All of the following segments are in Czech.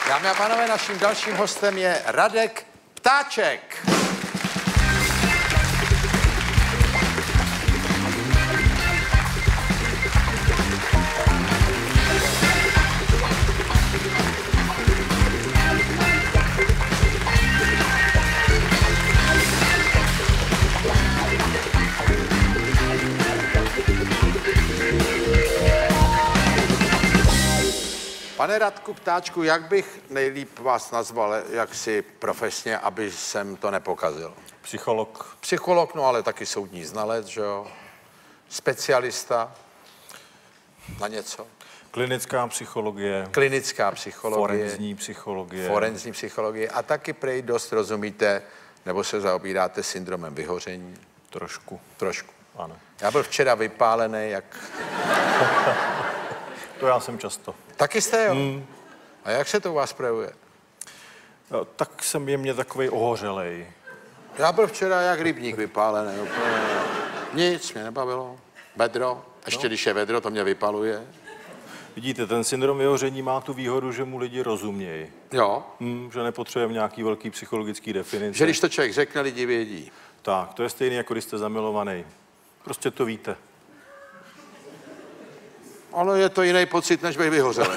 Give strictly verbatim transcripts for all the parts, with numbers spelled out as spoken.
Dámy a pánové, naším dalším hostem je Radek Ptáček. Pane Radku Ptáčku, jak bych nejlíp vás nazval, jak si profesně, aby jsem to nepokazil? Psycholog. Psycholog, no ale taky soudní znalec, že jo? Specialista na něco? Klinická psychologie. Klinická psychologie. Forenzní psychologie. Forenzní psychologie. A taky prej dost rozumíte, nebo se zaobíráte syndromem vyhoření? Trošku. Trošku. Ano. Já byl včera vypálený, jak... To já jsem často. Taky jste, jo? Mm. A jak se to u vás projevuje? No, tak jsem jemně takovej ohořelej. Já byl včera jak rybník vypálený. Úplně. Nic mě nebavilo. Vedro. Ještě no. Když je vedro, to mě vypaluje. Vidíte, ten syndrom vyhoření má tu výhodu, že mu lidi rozumějí. Jo. Mm, že nepotřebujeme nějaký velký psychologický definice. Že když to člověk řekne, lidi vědí. Tak, to je stejné, jako když jste zamilovaný. Prostě to víte. Ale je to jiný pocit, než bych vyhořel.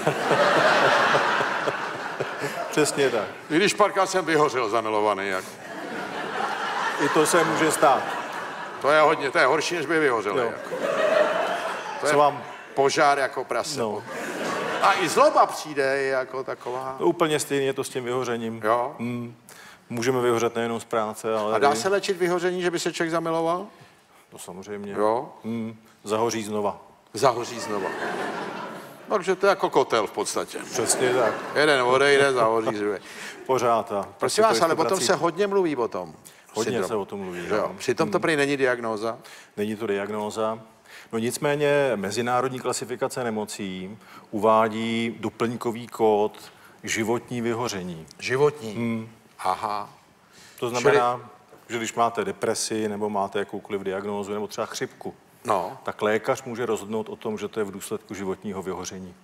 Přesně tak. I když párkrát jsem vyhořel zamilovaný. Jak... I to se může stát. To je hodně, to je horší, než bych vyhořel. Jako. To je vám... požár jako prase. No. A i zloba přijde jako taková. To úplně stejně je to s tím vyhořením. Jo. Mm. Můžeme vyhořet nejenom z práce, ale... A dá se léčit vyhoření, že by se člověk zamiloval? To samozřejmě. Jo. Mm. Zahoří znova. Zahoří znova. Takže to je jako kotel v podstatě. Přesně tak. Jeden odejde, zahoří zruje. Pořád. A prosím vás, ale o tom se hodně mluví o tom. Hodně syndrom. se o tom mluví. Jo. Přitom to prý není diagnóza. Není to diagnóza. No nicméně mezinárodní klasifikace nemocí uvádí doplňkový kód životní vyhoření. Životní? Hmm. Aha. To znamená, Čili... že když máte depresi nebo máte jakoukoliv diagnózu nebo třeba chřipku, no. tak lékař může rozhodnout o tom, že to je v důsledku životního vyhoření.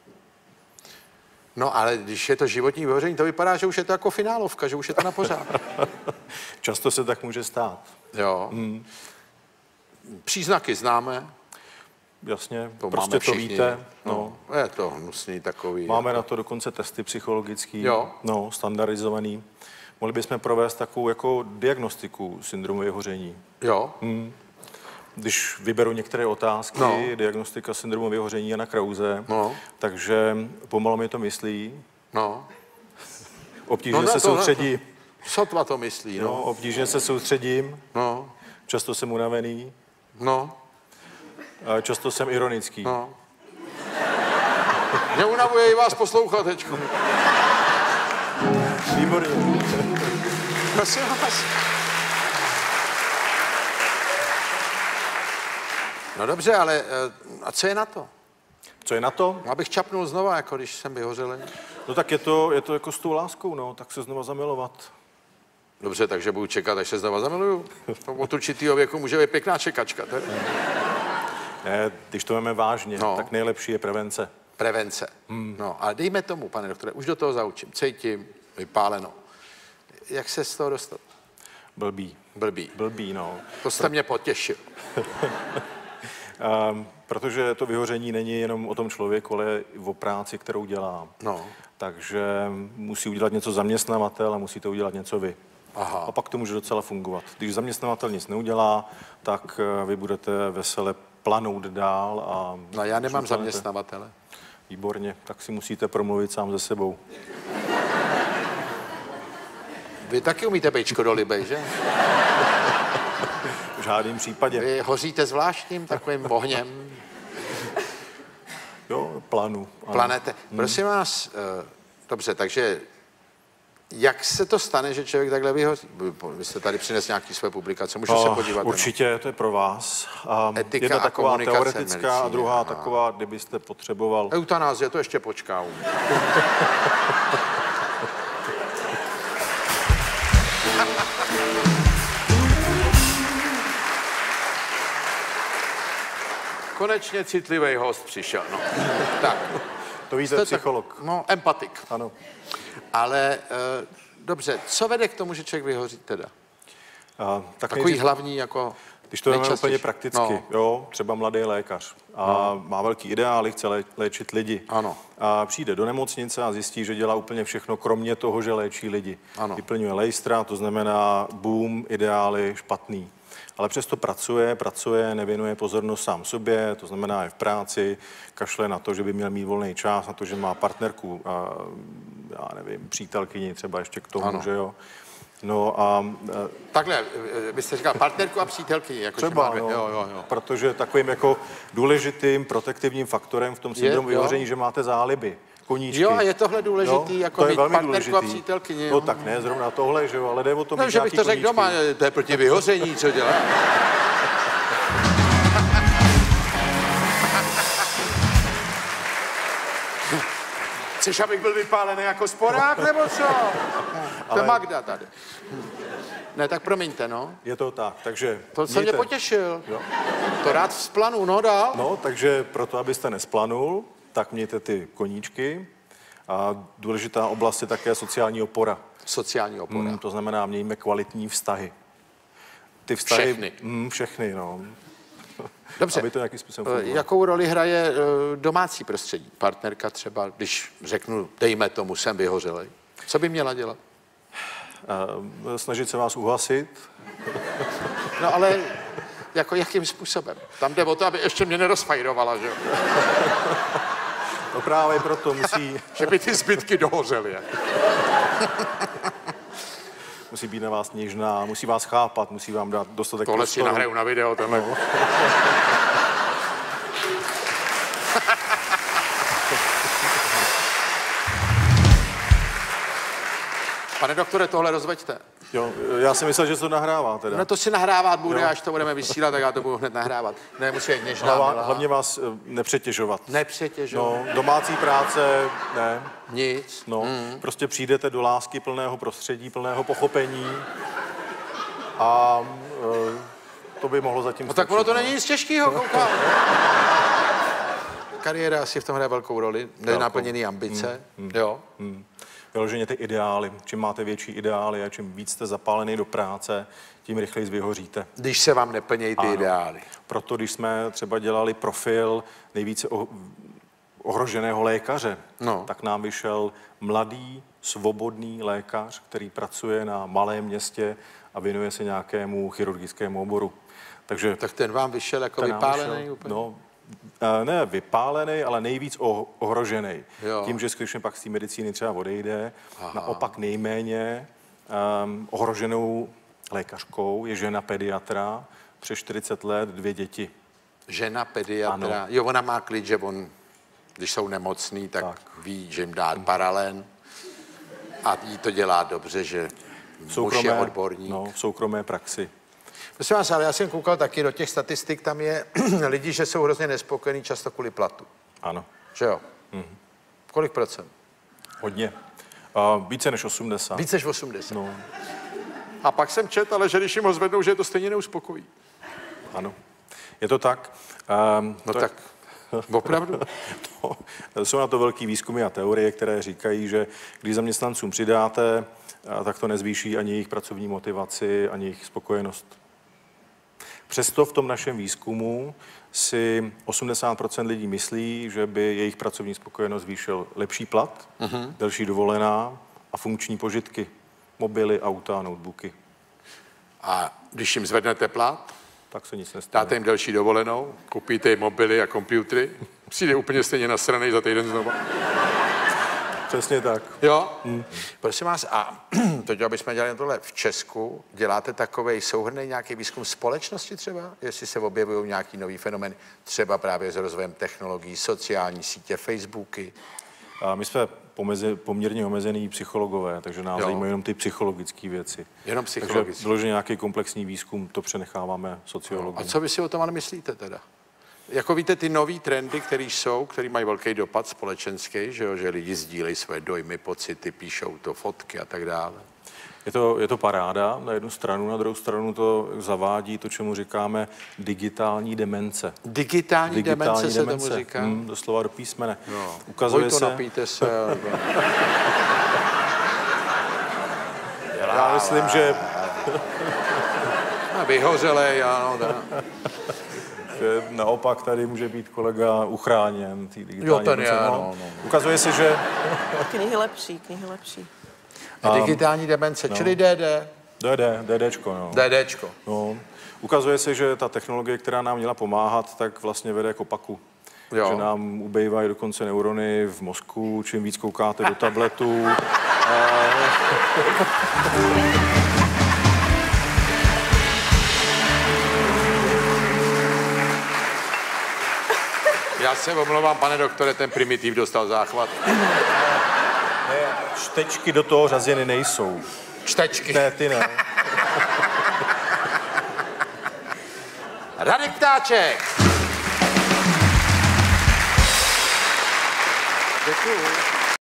No ale když je to životní vyhoření, to vypadá, že už je to jako finálovka, že už je to na pořád. Často se tak může stát. Jo. Hmm. Příznaky známe. Jasně, to prostě to víte. No. No. Je to hnusný takový. Máme jako... na to dokonce testy psychologický, jo. No, standardizovaný. Mohli bychom provést takovou jako diagnostiku syndromu vyhoření. Jo. Hmm. Když vyberu některé otázky, no. Diagnostika syndromu vyhoření Jana Krause, no. Takže pomalu mi to myslí. No. Obtížně no, se to, soustředí. Sotva to myslí, no. no. Obtížně se soustředím. No. Často jsem unavený. No. Často jsem ironický. No. Mě unavuje i vás poslouchat, teďko. Výborně. Prosím vás. No dobře, ale a co je na to? Co je na to? Abych čapnul znova, jako když jsem vyhořelý. No tak je to, je to jako s tou láskou, no, tak se znova zamilovat. Dobře, takže budu čekat, až se znova zamiluju. Od určitýho věku může být pěkná čekačka, tak? Ne, když to máme vážně, no. Tak nejlepší je prevence. Prevence. Hmm. No, ale dejme tomu, pane doktore, už do toho zaučím. Cítím, vypáleno. Jak se z toho dostat? Blbý. Blbý. Blbý, no. To jste mě potěšil. um, protože to vyhoření není jenom o tom člověku, ale i o práci, kterou dělá. No. Takže musí udělat něco zaměstnavatel a musíte udělat něco vy. Aha. A pak to může docela fungovat. Když zaměstnavatel nic neudělá, tak vy budete vesele planout dál a... No já nemám zaměstnavatele. Výborně, tak si musíte promluvit sám se sebou. Vy taky umíte být škodolibej, že? V žádném případě. Vy hoříte zvláštním takovým ohněm. Jo, planu. Planete. Hmm. Prosím vás, uh, dobře, takže jak se to stane, že člověk takhle vyhoří? Vy jste tady přines nějaký své publikace, můžu oh, se podívat? Určitě, jenom? To je pro vás. Um, Etika jedna a taková teoretická medicíně, a druhá aha. taková, kdybyste potřeboval. Eutanázie, to ještě počká. Konečně citlivý host přišel, no. Tak. To víte, Jste psycholog. Tak, no, empatik. Ano. Ale e, dobře, co vede k tomu, že člověk vyhoří teda? A, tak Takový nejdřív, hlavní jako když to jdeme úplně prakticky, no. jo, třeba mladý lékař a no. má velký ideály, chce lé, léčit lidi. Ano. A přijde do nemocnice a zjistí, že dělá úplně všechno, kromě toho, že léčí lidi. Ano. Vyplňuje lejstra, to znamená boom, ideály, špatný. Ale přesto pracuje, pracuje, nevěnuje pozornost sám sobě, to znamená je v práci, kašle na to, že by měl mít volný čas, na to, že má partnerku, a, já nevím, přítelkyni třeba ještě k tomu, ano. že jo. No a... Takhle, vy jste říkal partnerku a přítelkyni. Jako třeba, má, no, jo, jo, jo. protože takovým jako důležitým protektivním faktorem v tom syndromu vyhoření, že máte záliby. Koníčky. Jo, a je tohle důležitý, no, jako to mít partnerku důležitý. A přítelkyni. No tak ne, zrovna tohle, že jo, ale jde o to, no, že bych to řekl doma, to je proti vyhoření, co dělá. Chceš, abych byl vypálený jako sporák, nebo co? To je Magda tady. Ne, tak promiňte, no. Je to tak, takže... To jsem mě potěšil. Jo. To rád vzplanu, no dál. No, takže proto, abyste nesplanul, tak mějte ty koníčky. A důležitá oblast je také sociální opora. Sociální opora. Mm, to znamená, mějme kvalitní vztahy. Ty vztahy... Všechny. Mm, všechny, no. Dobře. Aby to nějakým způsobem fungovalo. Jakou roli hraje domácí prostředí? Partnerka třeba, když řeknu, dejme tomu, jsem vyhořelej. Co by měla dělat? Uh, snažit se vás uhasit. No ale jako jakým způsobem? Tam jde o to, aby ještě mě nerozfajrovala, že jo? No právě proto musí... že by ty zbytky dohořely. Musí být na vás něžná, musí vás chápat, musí vám dát dostatek tohle prostoru. Tohle si nahraju na video, tenhle. No. Pane doktore, tohle rozveďte. Jo, já si myslel, že to nahrává teda. No to si nahrávat bude, jo. Až to budeme vysílat, tak já to budu hned nahrávat. Ne, musí být něžná, Hlava, hlavně vás nepřetěžovat. Nepřetěžovat. No, domácí práce, ne. Nic. No, mm. prostě přijdete do lásky plného prostředí, plného pochopení a e, to by mohlo zatím no tak ono to není nic těžkého, koukám. Kariéra asi v tom hraje velkou roli, nenaplněný ambice, mm. Mm. jo. Mm. Vyloženě ty ideály. Čím máte větší ideály a čím víc jste zapálený do práce, tím rychleji vyhoříte. Když se vám neplnějí ty ano. ideály. Proto, když jsme třeba dělali profil nejvíce ohroženého lékaře, no. tak nám vyšel mladý, svobodný lékař, který pracuje na malém městě a věnuje se nějakému chirurgickému oboru. Takže tak ten vám vyšel jako vypálený vyšel, úplně? No, ne vypálený, ale nejvíc ohrožený. Jo. Tím, že skutečně pak z té medicíny třeba odejde. Aha. Naopak nejméně um, ohroženou lékařkou je žena pediatra, přes čtyřicet let, dvě děti. Žena pediatra, ano. Jo, ona má klid, že on, když jsou nemocný, tak, tak. ví, že jim dá paralen a jí to dělá dobře, že muž je odborník. No, v soukromé praxi. Prosím vás, ale já jsem koukal taky do těch statistik, tam je lidi, že jsou hrozně nespokojení často kvůli platu. Ano. Že jo? Mm-hmm. Kolik procent? Hodně. Uh, více než osmdesát. Více než osmdesát. No. A pak jsem četl, ale že když jim ho zvednou, že je to stejně neuspokojí. Ano. Je to tak. Um, no to tak, je... opravdu? no, jsou na to velký výzkumy a teorie, které říkají, že když zaměstnancům přidáte, tak to nezvýší ani jejich pracovní motivaci, ani jejich spokojenost. Přesto v tom našem výzkumu si osmdesát procent lidí myslí, že by jejich pracovní spokojenost zvýšil lepší plat, uh-huh. delší dovolená a funkční požitky, mobily, auta, notebooky. A když jim zvednete plat, tak se nic nestane. Dáte jim delší dovolenou, koupíte jim mobily a počítače, přijde úplně stejně nasranej za týden znova. Přesně tak. Jo? Hmm. Prosím vás, a teď, abychom dělali tohle v Česku, děláte takovej souhrnný nějaký výzkum společnosti třeba? Jestli se objevují nějaký nový fenomén, třeba právě s rozvojem technologií, sociální sítě, Facebooky? A my jsme pomeze, poměrně omezený psychologové, takže nás zajímají jenom ty psychologické věci. Jenom psychologické. Takže vyloženě nějaký komplexní výzkum, to přenecháváme sociologům. A co vy si o tom ale myslíte teda? jako víte, ty nový trendy, které jsou, které mají velký dopad společenský, že, jo, že lidi sdílejí své dojmy, pocity, píšou to, fotky a tak dále. Je to, je to paráda na jednu stranu, na druhou stranu to zavádí to, čemu říkáme digitální demence. Digitální, digitální demence, demence se tomu říká? Hmm, doslova do písmene. No. Ukazuje Vojto, se... napijte se. Já myslím, že... Vyhořelej, ano. Da. Že naopak tady může být kolega uchráněn. Tý digitální jo, ten demence, je, no. no, no. Ukazuje se, že... Knihy lepší, knihy lepší. A digitální demence, no. Čili D D. D D, DDčko, no. DDčko. No. Ukazuje se, že ta technologie, která nám měla pomáhat, tak vlastně vede k opaku. Jo. Že nám ubejvají dokonce neurony v mozku, čím víc koukáte do tabletu. A... Já se omlouvám, pane doktore, ten primitiv dostal záchvat. Ne, čtečky do toho řazeny nejsou. Čtečky. Ne, ty ne. Radek Ptáček. Děkuju.